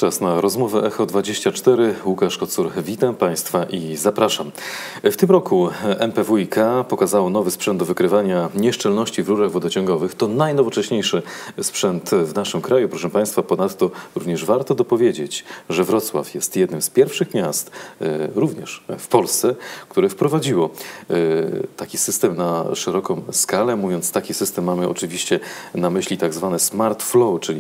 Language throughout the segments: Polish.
Czas na rozmowę Echo24. Łukasz Kocur, witam Państwa i zapraszam. W tym roku MPWiK pokazało nowy sprzęt do wykrywania nieszczelności w rurach wodociągowych. To najnowocześniejszy sprzęt w naszym kraju, proszę Państwa. Ponadto również warto dopowiedzieć, że Wrocław jest jednym z pierwszych miast, również w Polsce, które wprowadziło taki system na szeroką skalę. Mówiąc taki system, mamy oczywiście na myśli tak zwane Smart Flow, czyli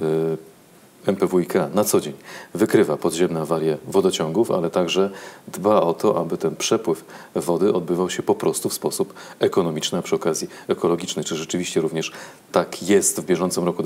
MPWiK na co dzień wykrywa podziemne awarie wodociągów, ale także dba o to, aby ten przepływ wody odbywał się po prostu w sposób ekonomiczny, a przy okazji ekologiczny. Czy rzeczywiście również tak jest w bieżącym roku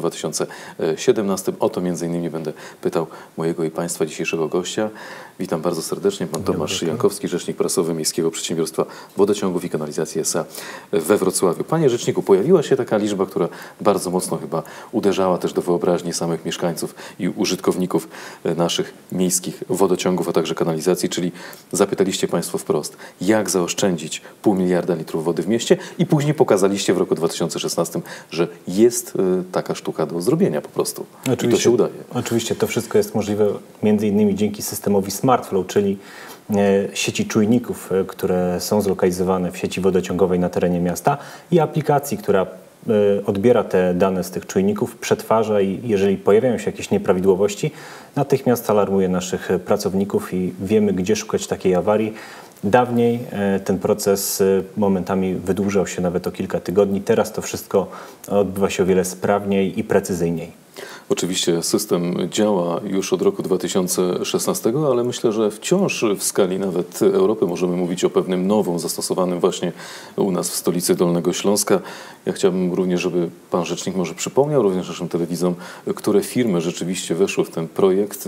2017? O to między innymi będę pytał mojego i Państwa dzisiejszego gościa. Witam bardzo serdecznie. Pan Tomasz Jankowski, rzecznik prasowy Miejskiego Przedsiębiorstwa Wodociągów i Kanalizacji S.A. we Wrocławiu. Panie rzeczniku, pojawiła się taka liczba, która bardzo mocno chyba uderzała też do wyobraźni samych mieszkańców i użytkowników naszych miejskich wodociągów, a także kanalizacji, czyli zapytaliście Państwo wprost, jak zaoszczędzić 0,5 miliarda litrów wody w mieście i później pokazaliście w roku 2016, że jest taka sztuka do zrobienia po prostu. Oczywiście, i to się udaje. Oczywiście to wszystko jest możliwe między innymi dzięki systemowi SmartFlow, czyli sieci czujników, które są zlokalizowane w sieci wodociągowej na terenie miasta i aplikacji, która odbiera te dane z tych czujników, przetwarza i jeżeli pojawiają się jakieś nieprawidłowości, natychmiast alarmuje naszych pracowników i wiemy, gdzie szukać takiej awarii. Dawniej ten proces momentami wydłużał się nawet o kilka tygodni. Teraz to wszystko odbywa się o wiele sprawniej i precyzyjniej. Oczywiście system działa już od roku 2016, ale myślę, że wciąż w skali nawet Europy możemy mówić o pewnym nowym, zastosowanym właśnie u nas w stolicy Dolnego Śląska. Ja chciałbym również, żeby Pan Rzecznik może przypomniał również naszym telewidzom, które firmy rzeczywiście weszły w ten projekt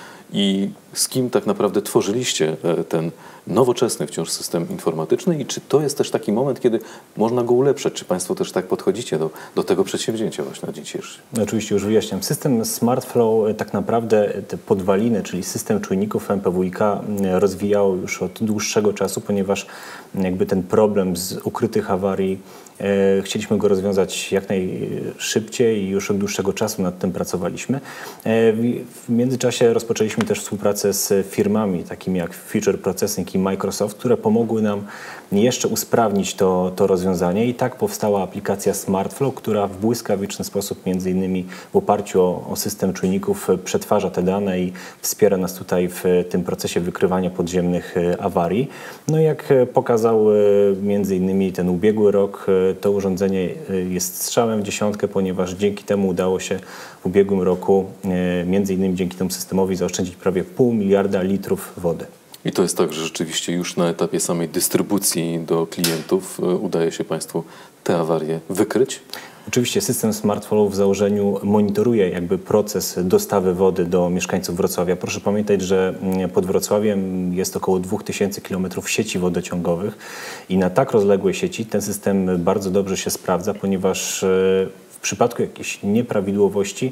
i z kim tak naprawdę tworzyliście ten nowoczesny wciąż system informatyczny i czy to jest też taki moment, kiedy można go ulepszać? Czy Państwo też tak podchodzicie do tego przedsięwzięcia właśnie na dzień dzisiejszy? Oczywiście już wyjaśniam. System SmartFlow tak naprawdę te podwaliny, czyli system czujników MPWiK rozwijało już od dłuższego czasu, ponieważ jakby ten problem z ukrytych awarii chcieliśmy go rozwiązać jak najszybciej i już od dłuższego czasu nad tym pracowaliśmy. W międzyczasie rozpoczęliśmy też współpracę z firmami takimi jak Future Processing i Microsoft, które pomogły nam jeszcze usprawnić to rozwiązanie i tak powstała aplikacja SmartFlow, która w błyskawiczny sposób między innymi w oparciu o system czujników przetwarza te dane i wspiera nas tutaj w tym procesie wykrywania podziemnych awarii. No i jak pokazał między innymi ten ubiegły rok, to urządzenie jest strzałem w dziesiątkę, ponieważ dzięki temu udało się w ubiegłym roku, między innymi dzięki temu systemowi, zaoszczędzić prawie 0,5 miliarda litrów wody. I to jest tak, że rzeczywiście już na etapie samej dystrybucji do klientów udaje się Państwu te awarie wykryć? Oczywiście system SmartFlow w założeniu monitoruje jakby proces dostawy wody do mieszkańców Wrocławia. Proszę pamiętać, że pod Wrocławiem jest około 2000 km sieci wodociągowych i na tak rozległej sieci ten system bardzo dobrze się sprawdza, ponieważ w przypadku jakichś nieprawidłowości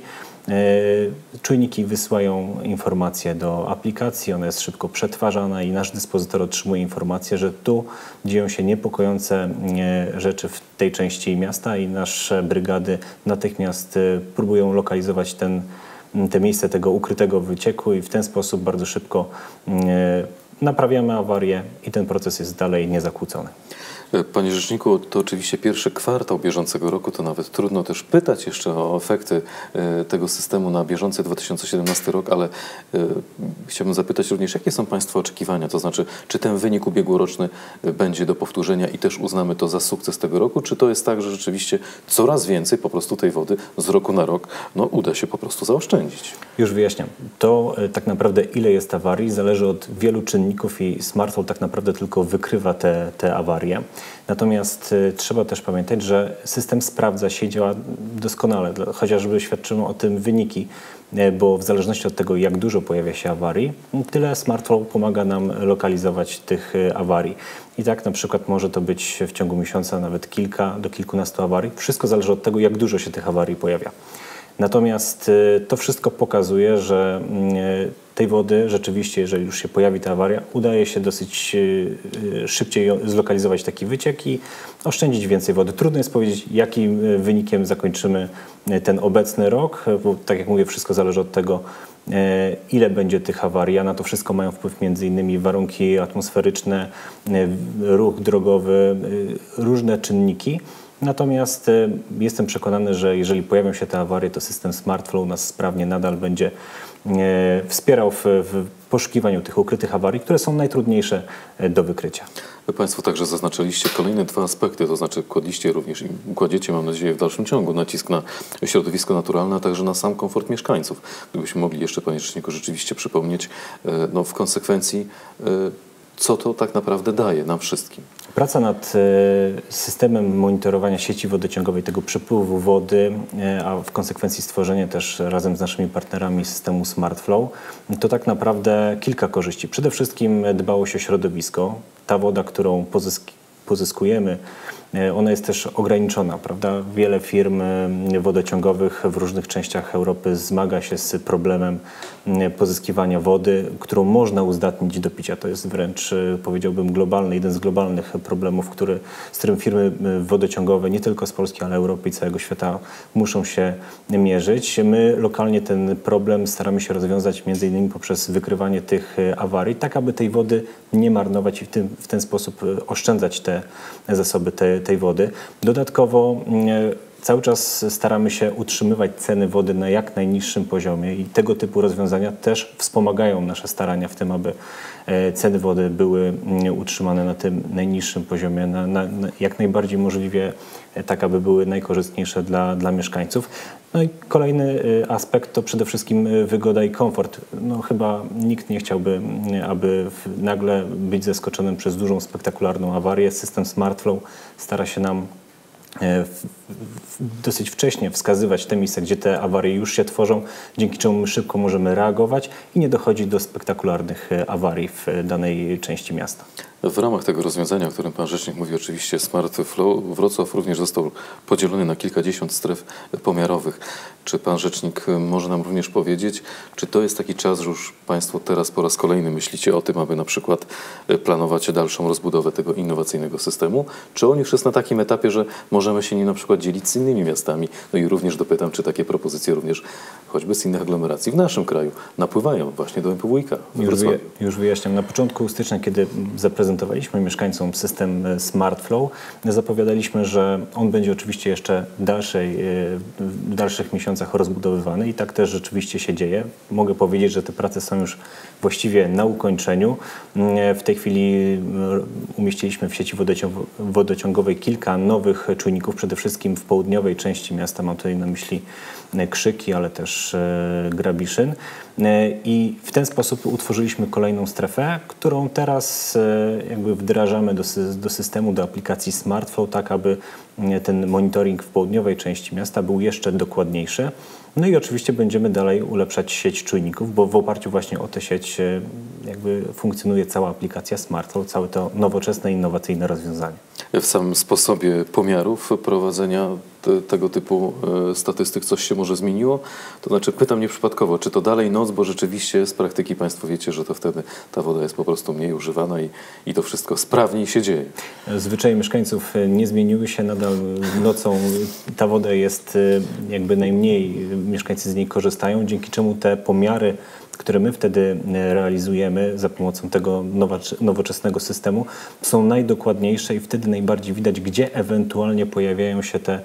czujniki wysyłają informacje do aplikacji, ona jest szybko przetwarzana i nasz dyspozytor otrzymuje informację, że tu dzieją się niepokojące rzeczy w tej części miasta i nasze brygady natychmiast próbują lokalizować te miejsce tego ukrytego wycieku i w ten sposób bardzo szybko naprawiamy awarię i ten proces jest dalej niezakłócony. Panie Rzeczniku, to oczywiście pierwszy kwartał bieżącego roku, to nawet trudno też pytać jeszcze o efekty tego systemu na bieżący 2017 rok, ale chciałbym zapytać również, jakie są Państwa oczekiwania? To znaczy, czy ten wynik ubiegłoroczny będzie do powtórzenia i też uznamy to za sukces tego roku, czy to jest tak, że rzeczywiście coraz więcej po prostu tej wody z roku na rok uda się po prostu zaoszczędzić? Już wyjaśniam. To tak naprawdę ile jest awarii zależy od wielu czynników i SmartFlow tak naprawdę tylko wykrywa te awarie. Natomiast trzeba też pamiętać, że system sprawdza się i działa doskonale, chociażby świadczą o tym wyniki, bo w zależności od tego, jak dużo pojawia się awarii, tyle SmartFlow pomaga nam lokalizować tych awarii. I tak na przykład może to być w ciągu miesiąca nawet kilka do kilkunastu awarii. Wszystko zależy od tego, jak dużo się tych awarii pojawia. Natomiast to wszystko pokazuje, że tej wody rzeczywiście, jeżeli już się pojawi ta awaria, udaje się dosyć szybciej zlokalizować taki wyciek i oszczędzić więcej wody. Trudno jest powiedzieć, jakim wynikiem zakończymy ten obecny rok, bo tak jak mówię, wszystko zależy od tego, ile będzie tych awarii, a na to wszystko mają wpływ między innymi warunki atmosferyczne, ruch drogowy, różne czynniki. Natomiast jestem przekonany, że jeżeli pojawią się te awarie, to system SmartFlow nas sprawnie nadal będzie wspierał w poszukiwaniu tych ukrytych awarii, które są najtrudniejsze do wykrycia. Państwo także zaznaczyliście kolejne dwa aspekty, to znaczy kładliście również i kładziecie, mam nadzieję, w dalszym ciągu nacisk na środowisko naturalne, a także na sam komfort mieszkańców. Gdybyśmy mogli jeszcze, panie rzeczniku, rzeczywiście przypomnieć, no w konsekwencji, co to tak naprawdę daje nam wszystkim. Praca nad systemem monitorowania sieci wodociągowej, tego przepływu wody, a w konsekwencji stworzenie też razem z naszymi partnerami systemu SmartFlow, to tak naprawdę kilka korzyści. Przede wszystkim dbałość o środowisko. Ta woda, którą pozyskujemy, ona jest też ograniczona, prawda? Wiele firm wodociągowych w różnych częściach Europy zmaga się z problemem pozyskiwania wody, którą można uzdatnić do picia. To jest wręcz, powiedziałbym, globalny, jeden z globalnych problemów, z którym firmy wodociągowe nie tylko z Polski, ale Europy i całego świata muszą się mierzyć. My lokalnie ten problem staramy się rozwiązać m.in. poprzez wykrywanie tych awarii, tak aby tej wody nie marnować i w ten sposób oszczędzać te zasoby tej wody. Dodatkowo cały czas staramy się utrzymywać ceny wody na jak najniższym poziomie i tego typu rozwiązania też wspomagają nasze starania w tym, aby ceny wody były utrzymane na tym najniższym poziomie, jak najbardziej możliwie tak, aby były najkorzystniejsze dla mieszkańców. No i kolejny aspekt to przede wszystkim wygoda i komfort. No chyba nikt nie chciałby, aby nagle być zaskoczonym przez dużą, spektakularną awarię. System SmartFlow stara się nam dosyć wcześnie wskazywać te miejsca, gdzie te awarie już się tworzą, dzięki czemu my szybko możemy reagować i nie dochodzi do spektakularnych awarii w danej części miasta. W ramach tego rozwiązania, o którym pan rzecznik mówi, oczywiście SmartFlow, Wrocław również został podzielony na kilkadziesiąt stref pomiarowych. Czy pan rzecznik może nam również powiedzieć, czy to jest taki czas, że już państwo teraz po raz kolejny myślicie o tym, aby na przykład planować dalszą rozbudowę tego innowacyjnego systemu? Czy on już jest na takim etapie, że możemy się nim na przykład dzielić z innymi miastami? No i również dopytam, czy takie propozycje również choćby z innych aglomeracji w naszym kraju napływają właśnie do MPWiK w Wrocławiu? Już wyjaśniam. Na początku stycznia, kiedy zaprezentowaliśmy mieszkańcom system SmartFlow, zapowiadaliśmy, że on będzie oczywiście jeszcze w dalszych miesiącach rozbudowywany i tak też rzeczywiście się dzieje. Mogę powiedzieć, że te prace są już właściwie na ukończeniu. W tej chwili umieściliśmy w sieci wodociągowej kilka nowych czujników, przede wszystkim w południowej części miasta, mam tutaj na myśli Krzyki, ale też Grabiszyn. I w ten sposób utworzyliśmy kolejną strefę, którą teraz jakby wdrażamy do systemu, do aplikacji SmartFlow, tak aby ten monitoring w południowej części miasta był jeszcze dokładniejszy. No i oczywiście będziemy dalej ulepszać sieć czujników, bo w oparciu właśnie o tę sieć jakby funkcjonuje cała aplikacja SmartFlow, całe to nowoczesne, innowacyjne rozwiązanie. W samym sposobie pomiarów prowadzenia tego typu statystyk coś się może zmieniło? To znaczy pytam nieprzypadkowo, czy to dalej noc, bo rzeczywiście z praktyki państwo wiecie, że to wtedy ta woda jest po prostu mniej używana i to wszystko sprawniej się dzieje. Zwyczaje mieszkańców nie zmieniły się, nadal nocą ta woda jest jakby najmniej, mieszkańcy z niej korzystają, dzięki czemu te pomiary, które my wtedy realizujemy za pomocą tego nowoczesnego systemu, są najdokładniejsze i wtedy najbardziej widać, gdzie ewentualnie pojawiają się te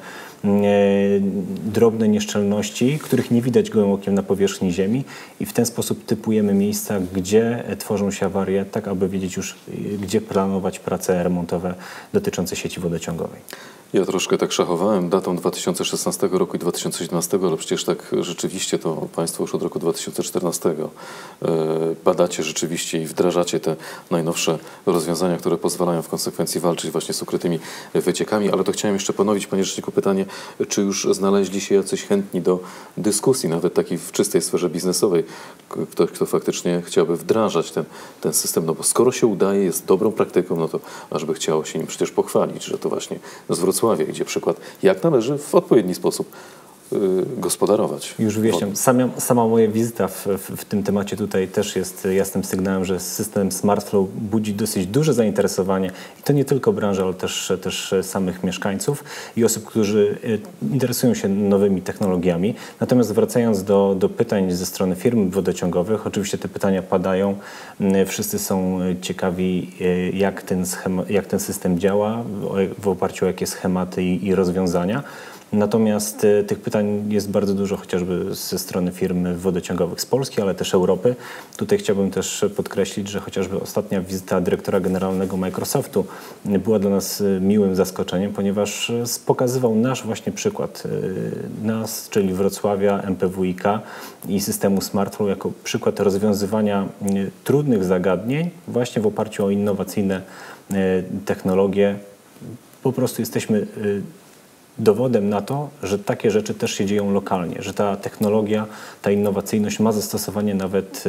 drobne nieszczelności, których nie widać gołym okiem na powierzchni ziemi i w ten sposób typujemy miejsca, gdzie tworzą się awarie, tak aby wiedzieć już, gdzie planować prace remontowe dotyczące sieci wodociągowej. Ja troszkę tak szachowałem datą 2016 roku i 2017, ale przecież tak rzeczywiście to państwo już od roku 2014 badacie rzeczywiście i wdrażacie te najnowsze rozwiązania, które pozwalają w konsekwencji walczyć właśnie z ukrytymi wyciekami. Ale to chciałem jeszcze ponowić, panie rzeczniku, pytanie, czy już znaleźli się jacyś chętni do dyskusji, nawet takiej w czystej sferze biznesowej, ktoś, kto faktycznie chciałby wdrażać ten system, no bo skoro się udaje, jest dobrą praktyką, no to aż by chciało się nim przecież pochwalić, że to właśnie z Wrocławia idzie przykład, jak należy w odpowiedni sposób gospodarować. Już wyjaśniam. Sama moja wizyta w tym temacie tutaj też jest jasnym sygnałem, że system SmartFlow budzi dosyć duże zainteresowanie i to nie tylko branży, ale też samych mieszkańców i osób, którzy interesują się nowymi technologiami. Natomiast wracając do pytań ze strony firm wodociągowych, oczywiście te pytania padają. Wszyscy są ciekawi, jak ten system działa, w oparciu o jakie schematy i rozwiązania. Natomiast tych pytań jest bardzo dużo, chociażby ze strony firm wodociągowych z Polski, ale też Europy. Tutaj chciałbym też podkreślić, że chociażby ostatnia wizyta dyrektora generalnego Microsoftu była dla nas miłym zaskoczeniem, ponieważ pokazywał nasz właśnie przykład nas, czyli Wrocławia, MPWiK i systemu SmartFlow jako przykład rozwiązywania trudnych zagadnień właśnie w oparciu o innowacyjne technologie. Po prostu jesteśmy dowodem na to, że takie rzeczy też się dzieją lokalnie, że ta technologia, ta innowacyjność ma zastosowanie nawet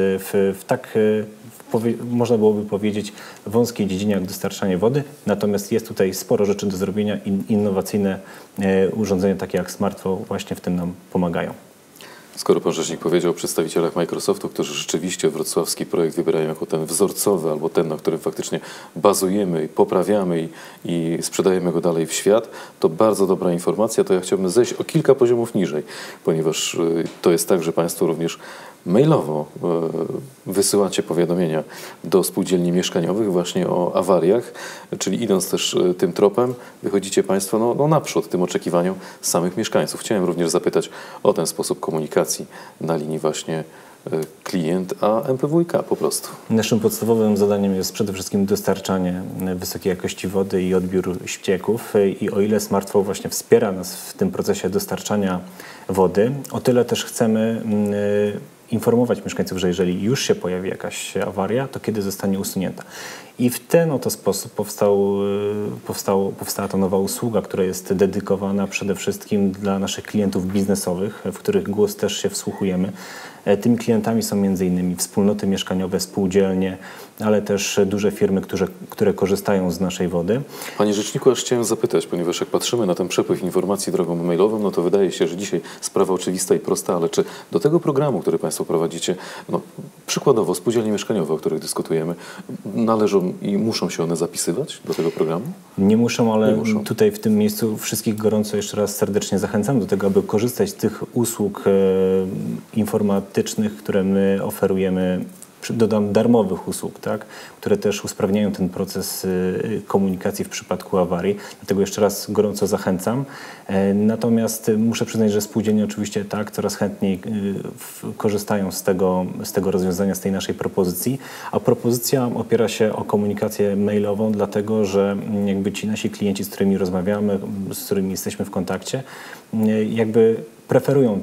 można byłoby powiedzieć, wąskiej dziedzinie jak dostarczanie wody, natomiast jest tutaj sporo rzeczy do zrobienia i innowacyjne urządzenia takie jak SmartFlow właśnie w tym nam pomagają. Skoro pan rzecznik powiedział o przedstawicielach Microsoftu, którzy rzeczywiście wrocławski projekt wybierają jako ten wzorcowy albo ten, na którym faktycznie bazujemy i poprawiamy i sprzedajemy go dalej w świat, to bardzo dobra informacja. To ja chciałbym zejść o kilka poziomów niżej, ponieważ to jest tak, że państwo również mailowo wysyłacie powiadomienia do spółdzielni mieszkaniowych właśnie o awariach, czyli idąc też tym tropem, wychodzicie państwo naprzód tym oczekiwaniom samych mieszkańców. Chciałem również zapytać o ten sposób komunikacji na linii właśnie klient a MPWiK po prostu. Naszym podstawowym zadaniem jest przede wszystkim dostarczanie wysokiej jakości wody i odbiór ścieków i o ile SmartFlow właśnie wspiera nas w tym procesie dostarczania wody, o tyle też chcemy informować mieszkańców, że jeżeli już się pojawi jakaś awaria, to kiedy zostanie usunięta. I w ten oto sposób powstała ta nowa usługa, która jest dedykowana przede wszystkim dla naszych klientów biznesowych, w których głos też się wsłuchujemy. Tymi klientami są m.in. wspólnoty mieszkaniowe, spółdzielnie, ale też duże firmy, które korzystają z naszej wody. Panie rzeczniku, aż chciałem zapytać, ponieważ jak patrzymy na ten przepływ informacji drogą mailową, no to wydaje się, że dzisiaj sprawa oczywista i prosta, ale czy do tego programu, który państwo prowadzicie, przykładowo spółdzielnie mieszkaniowe, o których dyskutujemy, należą i muszą się one zapisywać do tego programu? Nie muszą, ale tutaj w tym miejscu wszystkich gorąco jeszcze raz serdecznie zachęcam do tego, aby korzystać z tych usług informatycznych, które my oferujemy, dodam darmowych usług, tak, które też usprawniają ten proces komunikacji w przypadku awarii. Dlatego jeszcze raz gorąco zachęcam. Natomiast muszę przyznać, że spółdzielnie oczywiście tak, coraz chętniej korzystają z tego rozwiązania, z tej naszej propozycji. A propozycja opiera się o komunikację mailową, dlatego że jakby ci nasi klienci, z którymi rozmawiamy, z którymi jesteśmy w kontakcie, jakby preferują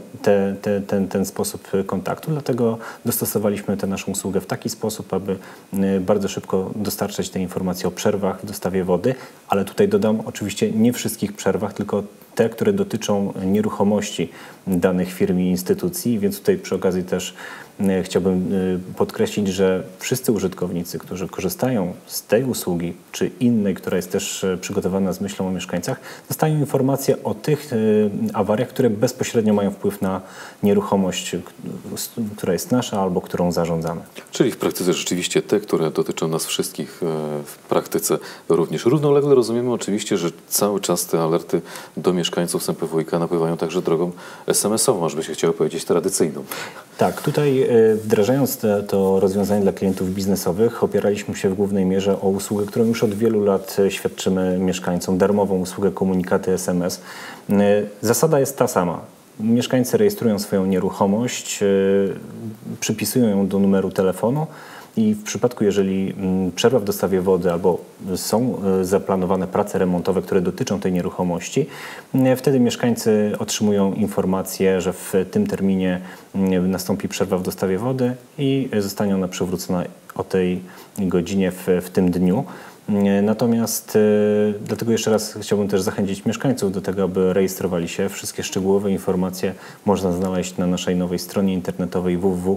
ten sposób kontaktu, dlatego dostosowaliśmy tę naszą usługę w taki sposób, aby bardzo szybko dostarczać te informacje o przerwach w dostawie wody, ale tutaj dodam oczywiście nie wszystkich przerwach, tylko te, które dotyczą nieruchomości danych firm i instytucji, więc tutaj przy okazji też chciałbym podkreślić, że wszyscy użytkownicy, którzy korzystają z tej usługi czy innej, która jest też przygotowana z myślą o mieszkańcach, dostają informacje o tych awariach, które bezpośrednio mają wpływ na nieruchomość, która jest nasza albo którą zarządzamy. Czyli w praktyce rzeczywiście te, które dotyczą nas wszystkich w praktyce również. Równolegle rozumiemy oczywiście, że cały czas te alerty do mieszkańców z MPWiK napływają także drogą SMS-ową, aż by się chciało powiedzieć tradycyjną. Tak, tutaj wdrażając to rozwiązanie dla klientów biznesowych opieraliśmy się w głównej mierze o usługę, którą już od wielu lat świadczymy mieszkańcom, darmową usługę komunikaty SMS. Zasada jest ta sama. Mieszkańcy rejestrują swoją nieruchomość, przypisują ją do numeru telefonu i w przypadku, jeżeli przerwa w dostawie wody albo są zaplanowane prace remontowe, które dotyczą tej nieruchomości, wtedy mieszkańcy otrzymują informację, że w tym terminie nastąpi przerwa w dostawie wody i zostanie ona przywrócona o tej godzinie w tym dniu. Natomiast dlatego jeszcze raz chciałbym też zachęcić mieszkańców do tego, aby rejestrowali się. Wszystkie szczegółowe informacje można znaleźć na naszej nowej stronie internetowej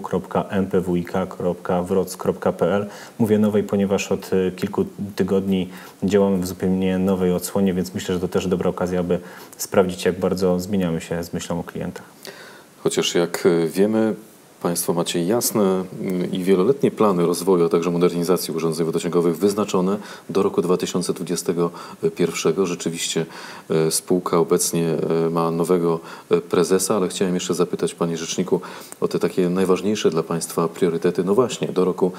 www.mpwik.wroc.pl. Mówię nowej, ponieważ od kilku tygodni działamy w zupełnie nowej odsłonie, więc myślę, że to też dobra okazja, aby sprawdzić, jak bardzo zmieniamy się z myślą o klientach. Chociaż jak wiemy, Państwo macie jasne i wieloletnie plany rozwoju, a także modernizacji urządzeń wodociągowych wyznaczone do roku 2021. Rzeczywiście spółka obecnie ma nowego prezesa, ale chciałem jeszcze zapytać, Panie Rzeczniku, o te takie najważniejsze dla Państwa priorytety. No właśnie, do roku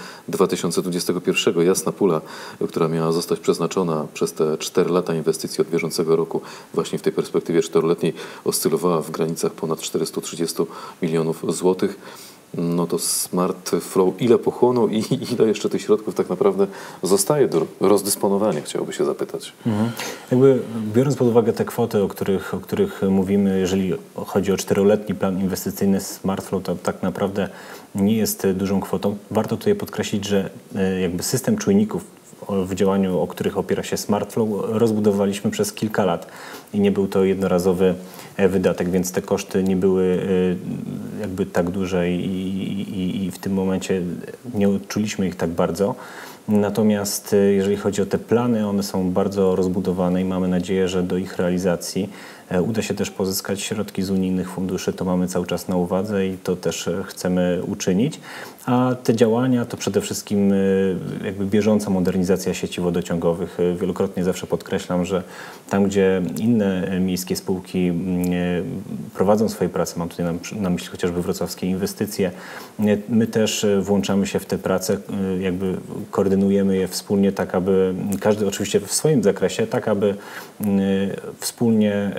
2021 jasna pula, która miała zostać przeznaczona przez te 4 lata inwestycji od bieżącego roku, właśnie w tej perspektywie 4-letniej oscylowała w granicach ponad 430 milionów złotych. No to Smart Flow ile pochłonął i ile jeszcze tych środków tak naprawdę zostaje do rozdysponowania, chciałoby się zapytać. Jakby biorąc pod uwagę te kwoty, o których mówimy, jeżeli chodzi o 4-letni plan inwestycyjny Smart Flow, to tak naprawdę nie jest dużą kwotą. Warto tutaj podkreślić, że jakby system czujników w działaniu, o których opiera się Smart Flow, rozbudowaliśmy przez kilka lat i nie był to jednorazowy wydatek, więc te koszty nie były jakby tak duże i w tym momencie nie odczuliśmy ich tak bardzo. Natomiast jeżeli chodzi o te plany, one są bardzo rozbudowane i mamy nadzieję, że do ich realizacji uda się też pozyskać środki z unijnych funduszy. To mamy cały czas na uwadze i to też chcemy uczynić. A te działania to przede wszystkim jakby bieżąca modernizacja sieci wodociągowych. Wielokrotnie zawsze podkreślam, że tam, gdzie inne miejskie spółki prowadzą swoje prace, mam tutaj na myśli chociażby wrocławskie inwestycje, my też włączamy się w te prace, jakby koordynujemy je wspólnie, tak aby każdy oczywiście w swoim zakresie, tak aby wspólnie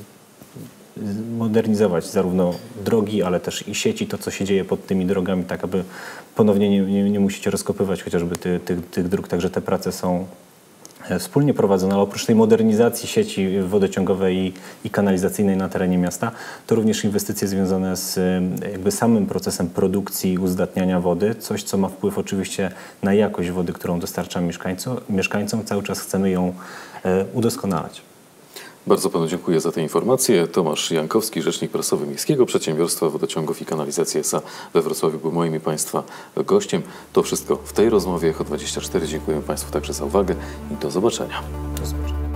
modernizować zarówno drogi, ale też i sieci, to co się dzieje pod tymi drogami, tak aby ponownie nie musicie rozkopywać chociażby tych dróg. Także te prace są wspólnie prowadzone, ale oprócz tej modernizacji sieci wodociągowej i kanalizacyjnej na terenie miasta, to również inwestycje związane z jakby samym procesem produkcji, uzdatniania wody, coś co ma wpływ oczywiście na jakość wody, którą dostarczamy mieszkańcom. Cały czas chcemy ją udoskonalać. Bardzo Panu dziękuję za te informacje. Tomasz Jankowski, rzecznik prasowy Miejskiego Przedsiębiorstwa Wodociągów i Kanalizacji S.A. we Wrocławiu był moim i Państwa gościem. To wszystko w tej rozmowie. Echo24. Dziękuję Państwu także za uwagę i do zobaczenia. Do zobaczenia.